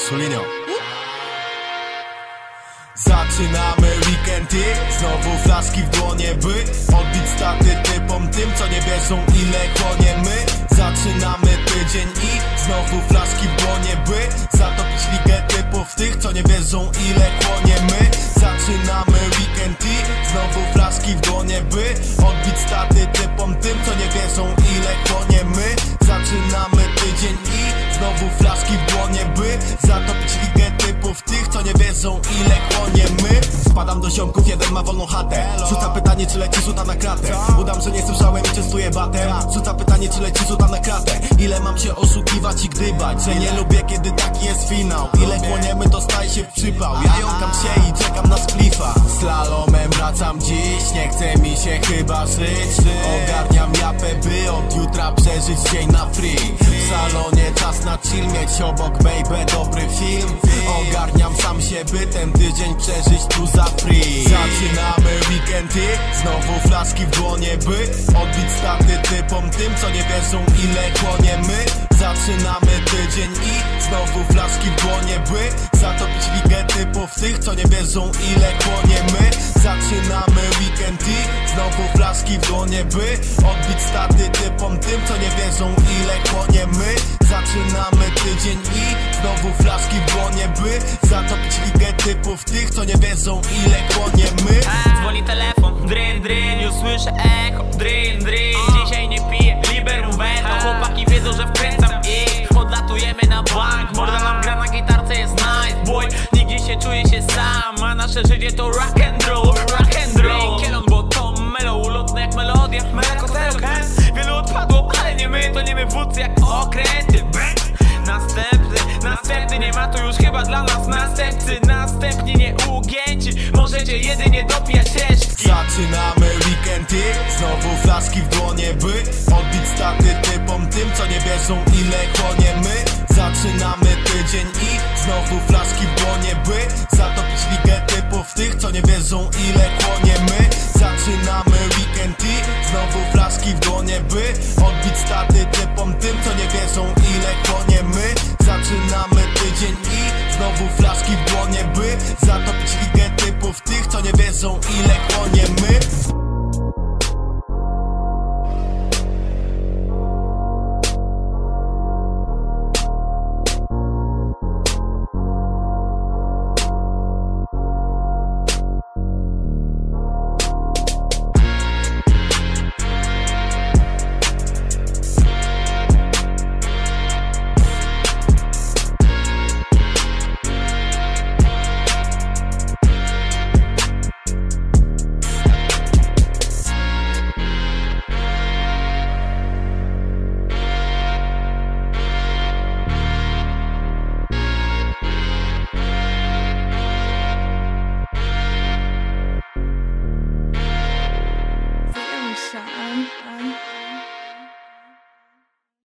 Sulinio. Zaczynamy weekendy, znowu flaszki w dłonie, by odbić staty typom tym, co nie wierzą, ile chłoniemy. Zaczynamy tydzień i znowu flaszki w dłonie, by zatopić ligę typów tych, co nie wierzą, ile chłoniemy. Zaczynamy weekendy, znowu flaszki w dłonie, by odbić staty typom tym, co nie wierzą, ile chłoniemy. Zaczynamy tydzień i znowu flaszki w dłonie, by zatopić ligę typów tych, co nie wierzą, ile chłoniemy. Spadam do ziomków, jeden ma wolną chatę. Rzuca pytanie, czy leci rzuta na kratę. Udam, że nie słyszałem i częstuję batem. Rzuca pytanie, czy leci rzuta na kratę. Ile mam się oszukiwać i gdybać, że nie lubię, kiedy taki jest finał. Ile chłoniemy, to staje się w przypał. Ja jąkam się i czekam na splifa. Slalomem wracam dziś, nie chce mi się chyba żyć. Ogarniam japę, by od jutra przeżyć dzień na free. W salonie czas na chill, mieć obok baby dobry film. Ogarniam sam się, by ten tydzień przeżyć tu za free. Zaczynamy weekendy, znowu flaszki w dłonie, by odbić staty typom tym, co nie wierzą, ile chłoniemy. Zaczynamy tydzień i znowu flaszki w dłonie, by zatopić ligę typów tych, co nie wierzą, ile chłoniemy. Zaczynamy weekendy, znowu flaszki w dłonie, by odbić staty typom tym, co nie wierzą, ile chłoniemy. Zaczynamy tydzień i znowu flaszki w dłonie, by zatopić ligę typów tych, co nie wierzą, ile chłoniemy. Dzwoni telefon, dryn, dryn, już słyszę echo, dryn, dryn. Dzisiaj nie piję, liberum veto. Chłopaki wiedzą, że wkręcam ich. Odlatujemy na bank, morda nam gra na gitarce, jest nice boy. Nigdzie się czuję się sam, a nasze życie to rock and roll, rock and roll. Kielon, bo to melo, ulotne jak melodia, melokotełka. Wielu odpadło, ale nie my, to nie my wódcy jak okręty. Następny, nie ma tu już chyba dla nas następcy.